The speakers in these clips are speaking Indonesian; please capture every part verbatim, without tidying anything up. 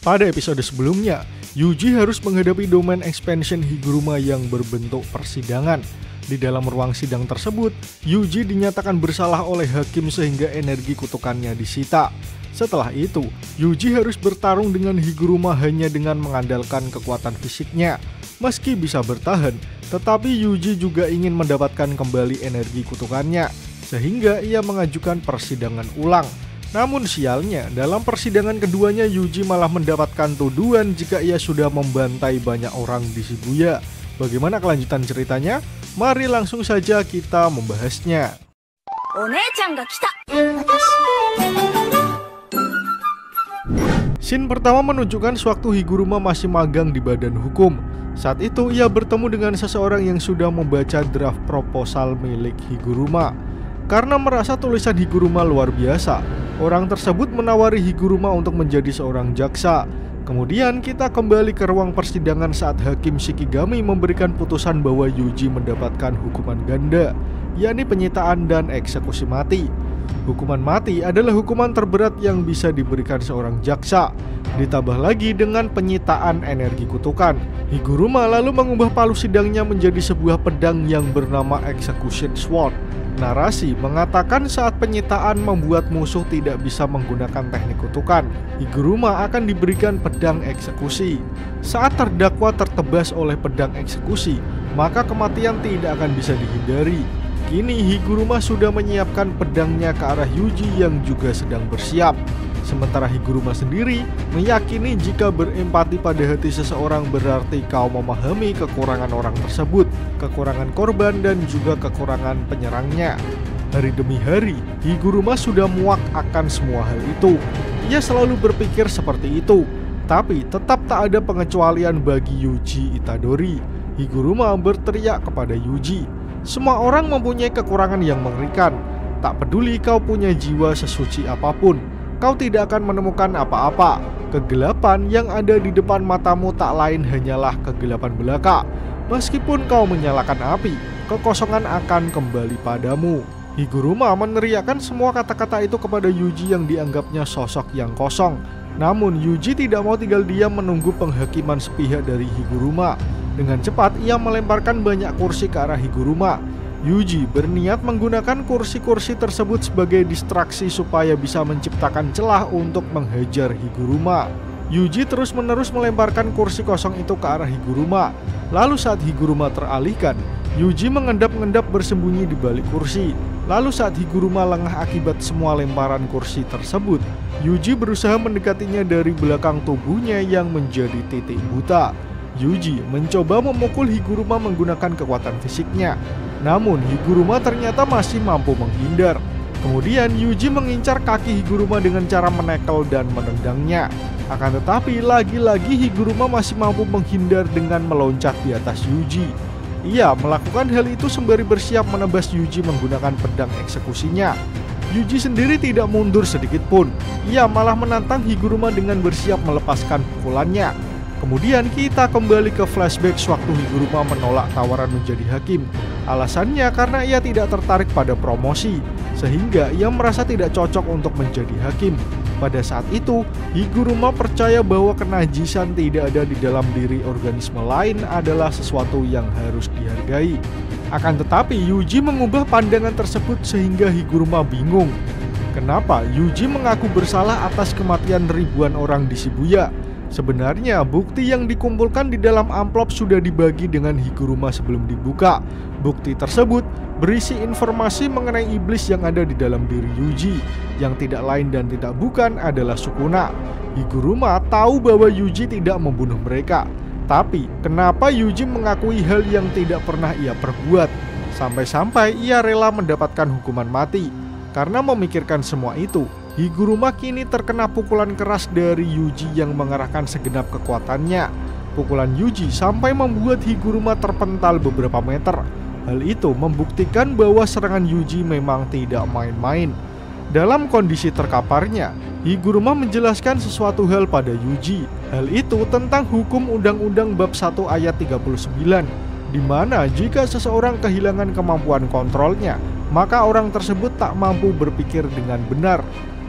Pada episode sebelumnya, Yuji harus menghadapi domain expansion Higuruma yang berbentuk persidangan. Di dalam ruang sidang tersebut, Yuji dinyatakan bersalah oleh hakim sehingga energi kutukannya disita. Setelah itu, Yuji harus bertarung dengan Higuruma hanya dengan mengandalkan kekuatan fisiknya. Meski bisa bertahan, tetapi Yuji juga ingin mendapatkan kembali energi kutukannya, sehingga ia mengajukan persidangan ulang. Namun sialnya, dalam persidangan keduanya Yuji malah mendapatkan tuduhan jika ia sudah membantai banyak orang di Shibuya. Bagaimana kelanjutan ceritanya? Mari langsung saja kita membahasnya. Scene pertama menunjukkan sewaktu Higuruma masih magang di badan hukum. Saat itu ia bertemu dengan seseorang yang sudah membaca draft proposal milik Higuruma. Karena merasa tulisan Higuruma luar biasa, orang tersebut menawari Higuruma untuk menjadi seorang jaksa. Kemudian kita kembali ke ruang persidangan saat Hakim Shikigami memberikan putusan bahwa Yuji mendapatkan hukuman ganda, yakni penyitaan dan eksekusi mati. Hukuman mati adalah hukuman terberat yang bisa diberikan seorang jaksa, ditambah lagi dengan penyitaan energi kutukan. Higuruma lalu mengubah palu sidangnya menjadi sebuah pedang yang bernama Execution Sword. Narasi mengatakan saat penyitaan membuat musuh tidak bisa menggunakan teknik kutukan, Higuruma akan diberikan pedang eksekusi. Saat terdakwa tertebas oleh pedang eksekusi, maka kematian tidak akan bisa dihindari. Kini Higuruma sudah menyiapkan pedangnya ke arah Yuji yang juga sedang bersiap. Sementara Higuruma sendiri meyakini jika berempati pada hati seseorang berarti kau memahami kekurangan orang tersebut, kekurangan korban dan juga kekurangan penyerangnya. Hari demi hari, Higuruma sudah muak akan semua hal itu. Ia selalu berpikir seperti itu, tapi tetap tak ada pengecualian bagi Yuji Itadori. Higuruma berteriak kepada Yuji, "Semua orang mempunyai kekurangan yang mengerikan. Tak peduli kau punya jiwa sesuci apapun, kau tidak akan menemukan apa-apa. Kegelapan yang ada di depan matamu tak lain hanyalah kegelapan belaka. Meskipun kau menyalakan api, kekosongan akan kembali padamu." Higuruma meneriakkan semua kata-kata itu kepada Yuji yang dianggapnya sosok yang kosong. Namun Yuji tidak mau tinggal diam menunggu penghakiman sepihak dari Higuruma. Dengan cepat ia melemparkan banyak kursi ke arah Higuruma. Yuji berniat menggunakan kursi-kursi tersebut sebagai distraksi supaya bisa menciptakan celah untuk menghajar Higuruma. Yuji terus-menerus melemparkan kursi kosong itu ke arah Higuruma. Lalu saat Higuruma teralihkan, Yuji mengendap-endap bersembunyi di balik kursi. Lalu saat Higuruma lengah akibat semua lemparan kursi tersebut, Yuji berusaha mendekatinya dari belakang tubuhnya yang menjadi titik buta. Yuji mencoba memukul Higuruma menggunakan kekuatan fisiknya. Namun Higuruma ternyata masih mampu menghindar. Kemudian Yuji mengincar kaki Higuruma dengan cara menekel dan menendangnya. Akan tetapi lagi-lagi Higuruma masih mampu menghindar dengan meloncat di atas Yuji. Ia melakukan hal itu sembari bersiap menebas Yuji menggunakan pedang eksekusinya. Yuji sendiri tidak mundur sedikit pun. Ia malah menantang Higuruma dengan bersiap melepaskan pukulannya. Kemudian kita kembali ke flashback sewaktu Higuruma menolak tawaran menjadi hakim. Alasannya karena ia tidak tertarik pada promosi, sehingga ia merasa tidak cocok untuk menjadi hakim. Pada saat itu, Higuruma percaya bahwa kenajisan tidak ada di dalam diri organisme lain adalah sesuatu yang harus dihargai. Akan tetapi Yuji mengubah pandangan tersebut sehingga Higuruma bingung. Kenapa Yuji mengaku bersalah atas kematian ribuan orang di Shibuya? Sebenarnya bukti yang dikumpulkan di dalam amplop sudah dibagi dengan Higuruma sebelum dibuka. Bukti tersebut berisi informasi mengenai iblis yang ada di dalam diri Yuji, yang tidak lain dan tidak bukan adalah Sukuna. Higuruma tahu bahwa Yuji tidak membunuh mereka. Tapi kenapa Yuji mengakui hal yang tidak pernah ia perbuat? Sampai-sampai ia rela mendapatkan hukuman mati. Karena memikirkan semua itu, Higuruma kini terkena pukulan keras dari Yuji yang mengerahkan segenap kekuatannya. Pukulan Yuji sampai membuat Higuruma terpental beberapa meter. Hal itu membuktikan bahwa serangan Yuji memang tidak main-main. Dalam kondisi terkaparnya, Higuruma menjelaskan sesuatu hal pada Yuji. Hal itu tentang hukum Undang-Undang Bab satu ayat tiga puluh sembilan, di mana jika seseorang kehilangan kemampuan kontrolnya, maka orang tersebut tak mampu berpikir dengan benar.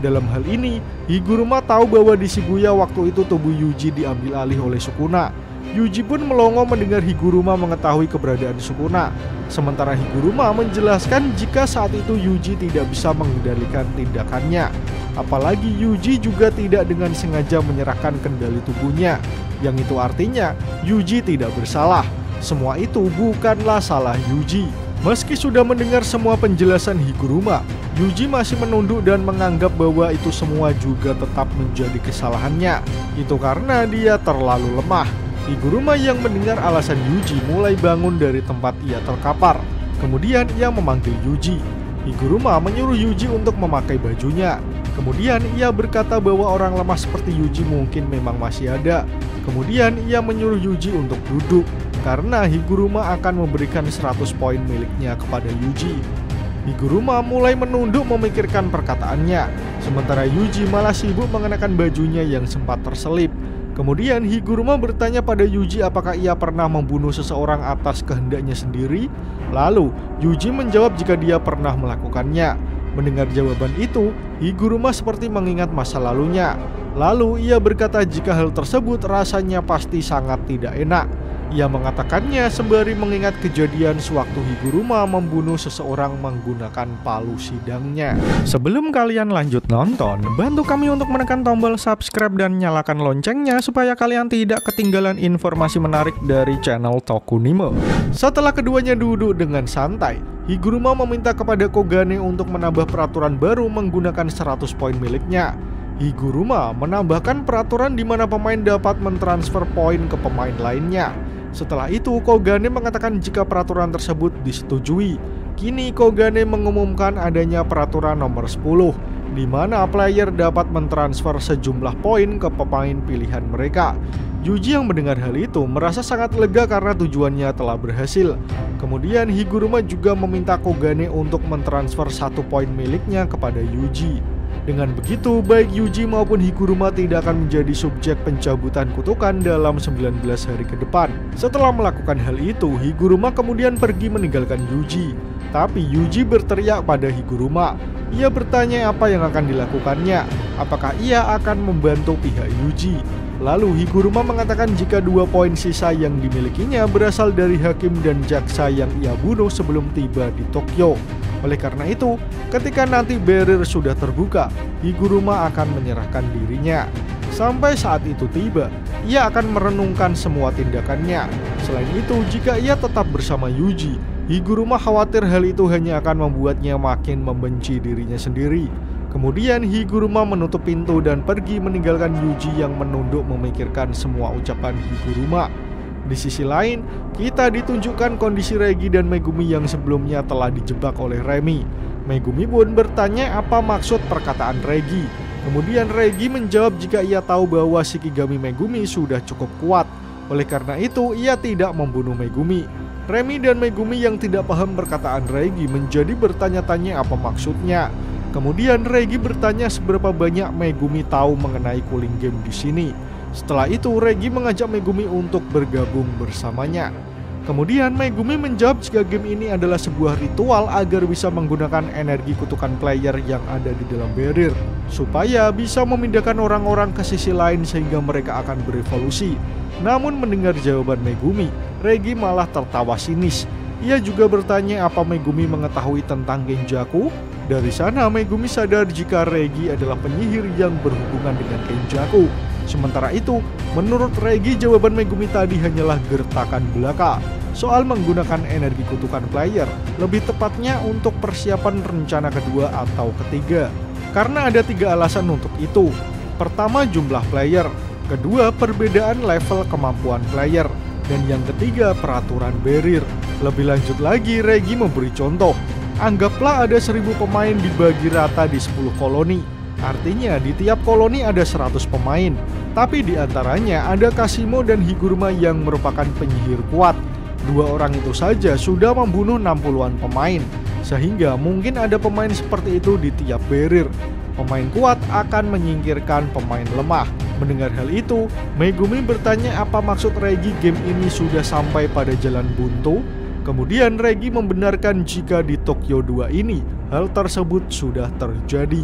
Dalam hal ini, Higuruma tahu bahwa di Shibuya waktu itu tubuh Yuji diambil alih oleh Sukuna. Yuji pun melongo mendengar Higuruma mengetahui keberadaan Sukuna. Sementara Higuruma menjelaskan jika saat itu Yuji tidak bisa mengendalikan tindakannya. Apalagi Yuji juga tidak dengan sengaja menyerahkan kendali tubuhnya. Yang itu artinya Yuji tidak bersalah. Semua itu bukanlah salah Yuji. Meski sudah mendengar semua penjelasan Higuruma, Yuji masih menunduk dan menganggap bahwa itu semua juga tetap menjadi kesalahannya. Itu karena dia terlalu lemah. Higuruma yang mendengar alasan Yuji mulai bangun dari tempat ia terkapar. Kemudian ia memanggil Yuji. Higuruma menyuruh Yuji untuk memakai bajunya. Kemudian ia berkata bahwa orang lemah seperti Yuji mungkin memang masih ada. Kemudian ia menyuruh Yuji untuk duduk, karena Higuruma akan memberikan seratus poin miliknya kepada Yuji. Higuruma mulai menunduk memikirkan perkataannya, sementara Yuji malah sibuk mengenakan bajunya yang sempat terselip. Kemudian Higuruma bertanya pada Yuji apakah ia pernah membunuh seseorang atas kehendaknya sendiri. Lalu Yuji menjawab jika dia pernah melakukannya. Mendengar jawaban itu, Higuruma seperti mengingat masa lalunya. Lalu ia berkata jika hal tersebut rasanya pasti sangat tidak enak. Ia mengatakannya sembari mengingat kejadian sewaktu Higuruma membunuh seseorang menggunakan palu sidangnya. Sebelum kalian lanjut nonton, bantu kami untuk menekan tombol subscribe dan nyalakan loncengnya supaya kalian tidak ketinggalan informasi menarik dari channel Tokunimo. Setelah keduanya duduk dengan santai, Higuruma meminta kepada Kogane untuk menambah peraturan baru menggunakan seratus poin miliknya. Higuruma menambahkan peraturan di mana pemain dapat mentransfer poin ke pemain lainnya. Setelah itu, Kogane mengatakan jika peraturan tersebut disetujui. Kini Kogane mengumumkan adanya peraturan nomor sepuluh, di mana player dapat mentransfer sejumlah poin ke pemain pilihan mereka. Yuji yang mendengar hal itu merasa sangat lega karena tujuannya telah berhasil. Kemudian Higuruma juga meminta Kogane untuk mentransfer satu poin miliknya kepada Yuji. Dengan begitu, baik Yuji maupun Higuruma tidak akan menjadi subjek pencabutan kutukan dalam sembilan belas hari ke depan. Setelah melakukan hal itu, Higuruma kemudian pergi meninggalkan Yuji. Tapi Yuji berteriak pada Higuruma. Ia bertanya apa yang akan dilakukannya. Apakah ia akan membantu pihak Yuji? Lalu Higuruma mengatakan jika dua poin sisa yang dimilikinya berasal dari hakim dan jaksa yang ia bunuh sebelum tiba di Tokyo. Oleh karena itu, ketika nanti barrier sudah terbuka, Higuruma akan menyerahkan dirinya. Sampai saat itu tiba, ia akan merenungkan semua tindakannya. Selain itu, jika ia tetap bersama Yuji, Higuruma khawatir hal itu hanya akan membuatnya makin membenci dirinya sendiri. Kemudian Higuruma menutup pintu dan pergi meninggalkan Yuji yang menunduk memikirkan semua ucapan Higuruma. Di sisi lain, kita ditunjukkan kondisi Regi dan Megumi yang sebelumnya telah dijebak oleh Remi. Megumi pun bertanya apa maksud perkataan Regi. Kemudian Regi menjawab jika ia tahu bahwa Shikigami Megumi sudah cukup kuat. Oleh karena itu, ia tidak membunuh Megumi. Remi dan Megumi yang tidak paham perkataan Regi menjadi bertanya-tanya apa maksudnya. Kemudian Regi bertanya seberapa banyak Megumi tahu mengenai cooling game di sini. Setelah itu Regi mengajak Megumi untuk bergabung bersamanya. Kemudian Megumi menjawab jika game ini adalah sebuah ritual agar bisa menggunakan energi kutukan player yang ada di dalam barrier, supaya bisa memindahkan orang-orang ke sisi lain sehingga mereka akan berevolusi. Namun mendengar jawaban Megumi, Regi malah tertawa sinis. Ia juga bertanya apa Megumi mengetahui tentang Genjaku. Dari sana Megumi sadar jika Regi adalah penyihir yang berhubungan dengan Genjaku. Sementara itu, menurut Regi jawaban Megumi tadi hanyalah gertakan belaka soal menggunakan energi kutukan player, lebih tepatnya untuk persiapan rencana kedua atau ketiga. Karena ada tiga alasan untuk itu. Pertama, jumlah player. Kedua, perbedaan level kemampuan player. Dan yang ketiga, peraturan barrier. Lebih lanjut lagi, Regi memberi contoh. Anggaplah ada seribu pemain dibagi rata di sepuluh koloni. Artinya di tiap koloni ada seratus pemain. Tapi di antaranya ada Kashimo dan Higuruma yang merupakan penyihir kuat. Dua orang itu saja sudah membunuh enam puluhan pemain. Sehingga mungkin ada pemain seperti itu di tiap barrier. Pemain kuat akan menyingkirkan pemain lemah. Mendengar hal itu, Megumi bertanya apa maksud Regi game ini sudah sampai pada jalan buntu. Kemudian Regi membenarkan jika di Tokyo dua ini hal tersebut sudah terjadi.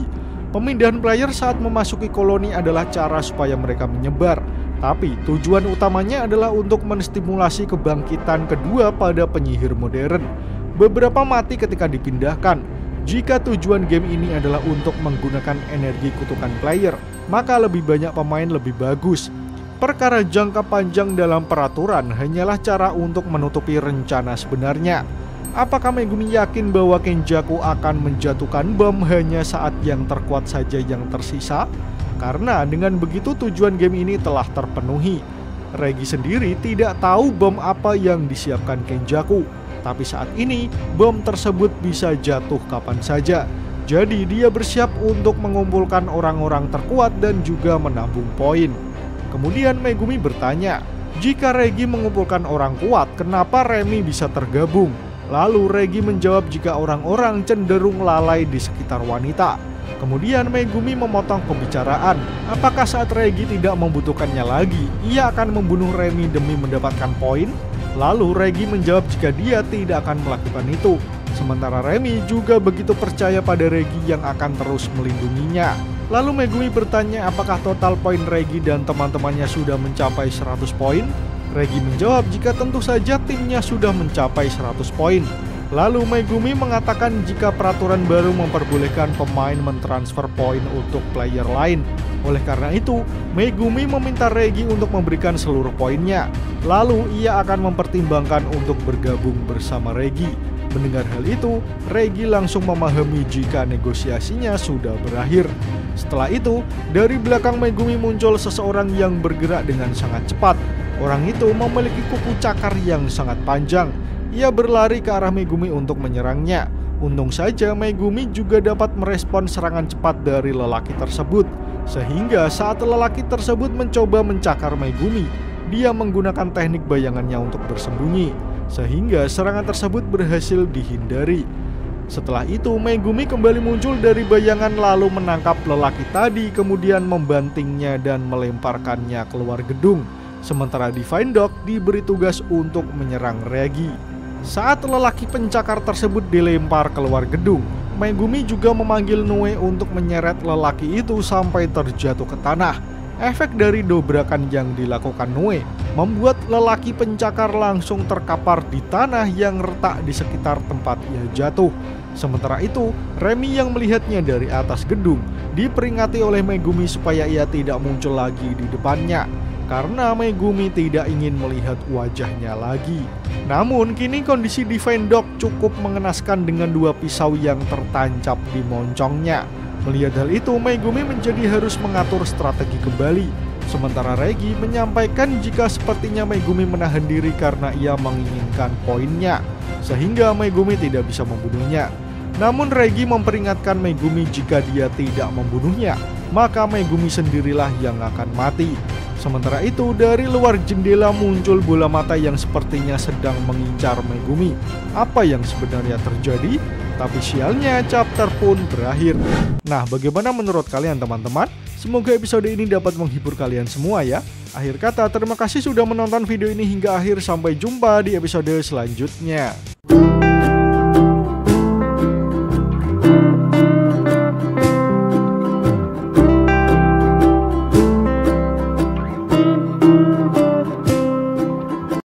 Pemindahan player saat memasuki koloni adalah cara supaya mereka menyebar, tapi tujuan utamanya adalah untuk menstimulasi kebangkitan kedua pada penyihir modern. Beberapa mati ketika dipindahkan. Jika tujuan game ini adalah untuk menggunakan energi kutukan player, maka lebih banyak pemain lebih bagus. Perkara jangka panjang dalam peraturan hanyalah cara untuk menutupi rencana sebenarnya. Apakah Megumi yakin bahwa Kenjaku akan menjatuhkan bom hanya saat yang terkuat saja yang tersisa? Karena dengan begitu tujuan game ini telah terpenuhi. Regi sendiri tidak tahu bom apa yang disiapkan Kenjaku, tapi saat ini bom tersebut bisa jatuh kapan saja. Jadi dia bersiap untuk mengumpulkan orang-orang terkuat dan juga menabung poin. Kemudian Megumi bertanya, jika Regi mengumpulkan orang kuat, kenapa Remy bisa tergabung? Lalu Regi menjawab jika orang-orang cenderung lalai di sekitar wanita. Kemudian Megumi memotong pembicaraan. Apakah saat Regi tidak membutuhkannya lagi, ia akan membunuh Remy demi mendapatkan poin? Lalu Regi menjawab jika dia tidak akan melakukan itu. Sementara Remy juga begitu percaya pada Regi yang akan terus melindunginya. Lalu Megumi bertanya apakah total poin Regi dan teman-temannya sudah mencapai seratus poin? Regi menjawab jika tentu saja timnya sudah mencapai seratus poin. Lalu Megumi mengatakan jika peraturan baru memperbolehkan pemain mentransfer poin untuk player lain. Oleh karena itu, Megumi meminta Regi untuk memberikan seluruh poinnya. Lalu ia akan mempertimbangkan untuk bergabung bersama Regi. Mendengar hal itu, Regi langsung memahami jika negosiasinya sudah berakhir. Setelah itu, dari belakang Megumi muncul seseorang yang bergerak dengan sangat cepat. Orang itu memiliki kuku cakar yang sangat panjang. Ia berlari ke arah Megumi untuk menyerangnya. Untung saja Megumi juga dapat merespon serangan cepat dari lelaki tersebut. Sehingga saat lelaki tersebut mencoba mencakar Megumi, dia menggunakan teknik bayangannya untuk bersembunyi. Sehingga serangan tersebut berhasil dihindari. Setelah itu Megumi kembali muncul dari bayangan lalu menangkap lelaki tadi, kemudian membantingnya dan melemparkannya keluar gedung. Sementara Divine Dog diberi tugas untuk menyerang Regi. Saat lelaki pencakar tersebut dilempar keluar gedung, Megumi juga memanggil Noe untuk menyeret lelaki itu sampai terjatuh ke tanah. Efek dari dobrakan yang dilakukan Noe membuat lelaki pencakar langsung terkapar di tanah yang retak di sekitar tempat ia jatuh. Sementara itu, Remy yang melihatnya dari atas gedung diperingati oleh Megumi supaya ia tidak muncul lagi di depannya, karena Megumi tidak ingin melihat wajahnya lagi. Namun kini kondisi Divine Dog cukup mengenaskan dengan dua pisau yang tertancap di moncongnya. Melihat hal itu, Megumi menjadi harus mengatur strategi kembali. Sementara Regi menyampaikan jika sepertinya Megumi menahan diri karena ia menginginkan poinnya, sehingga Megumi tidak bisa membunuhnya. Namun Regi memperingatkan Megumi jika dia tidak membunuhnya, maka Megumi sendirilah yang akan mati. Sementara itu, dari luar jendela muncul bola mata yang sepertinya sedang mengincar Megumi. Apa yang sebenarnya terjadi? Tapi sialnya, chapter pun berakhir. Nah, bagaimana menurut kalian teman-teman? Semoga episode ini dapat menghibur kalian semua ya. Akhir kata, terima kasih sudah menonton video ini hingga akhir. Sampai jumpa di episode selanjutnya.